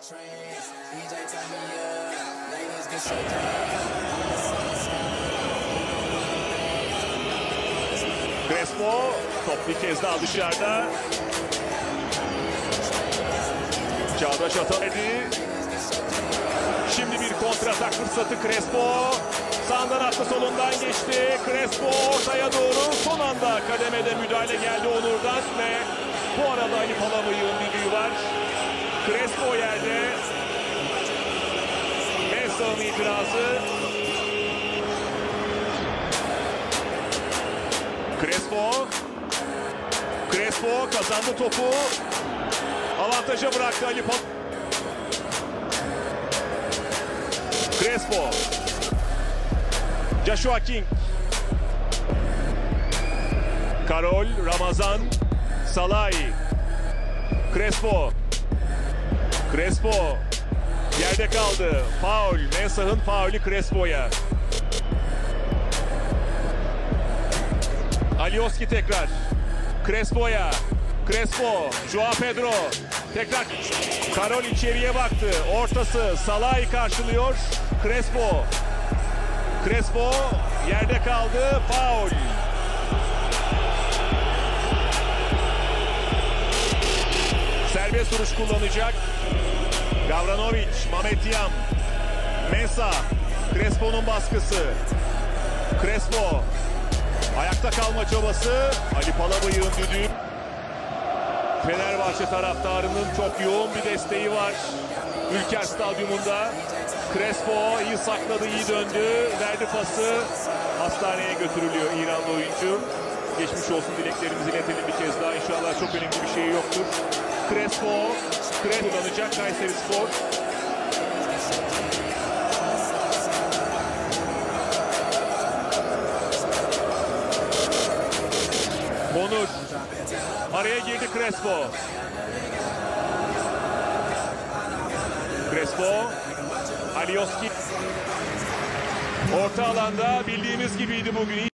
Crespo top bir kez daha dışarıda. Çağdaş Ataledi. Şimdi bir kontratak fırsatı Crespo. Sağından attı, solundan geçti. Crespo ortaya doğru son anda kademede müdahale geldi Onur'dan ve bu arada Ali Palamıyık'ın düdüğü var. Crespo yerde. Mensah'ın itirazı. Crespo kazandı topu. Avantaja bıraktı Ali Palamıyık. Crespo. Joshua King. Karol, Ramazan, Salahi. Crespo. Yerde kaldı. Faul. Mensah'ın faulü Crespo'ya. Alioski tekrar. Crespo'ya. Joao Pedro. Tekrar. Karol içeriye baktı. Ortası. Salahi karşılıyor. Crespo yerde kaldı. Faul. Serbest vuruş kullanacak. Gavranovic, Mametiyam, Mensah. Crespo'nun baskısı. Crespo. Ayakta kalma çabası. Ali Palamıyık'ın düdüğü. Fenerbahçe taraftarının çok yoğun bir desteği var Ülker Stadyumunda. Crespo iyi sakladı, iyi döndü. Verdi pası. Hastaneye götürülüyor İranlı oyuncu. Geçmiş olsun dileklerimizi iletelim bir kez daha. İnşallah çok önemli bir şey yoktur. Crespo kullanacak Kayserispor. Onur. Araya girdi Crespo. Alioski. Orta alanda bildiğimiz gibiydi bugün.